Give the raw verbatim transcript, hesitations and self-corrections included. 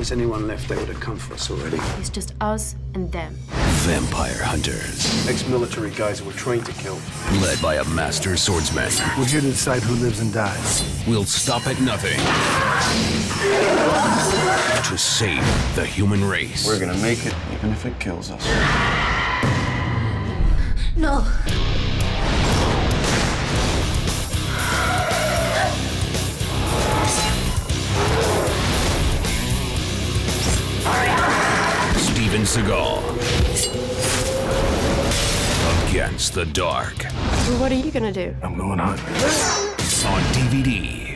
was anyone left, they would have come for us already. It's just us and them. Vampire hunters. Ex-military guys who were trained to kill. Led by a master swordsman. We're here to decide who lives and dies. Will stop at nothing to save the human race. We're gonna make it, even if it kills us. No. Steven Seagal. Against the Dark. What are you gonna do? I'm going hunting. On D V D.